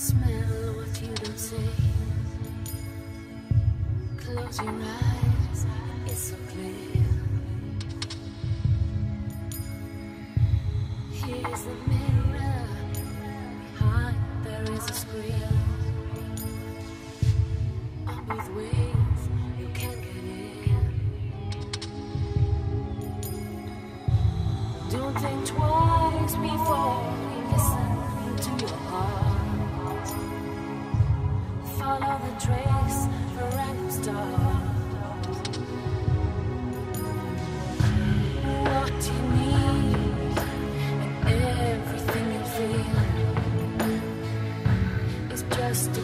Smell what you don't say. Close your eyes, it's so clear. Here's the mirror, behind there is a screen. On both ways, you can't get in. Don't think twice before you listen to your heart. Follow the trace for random stars. What you need and everything you feel is just a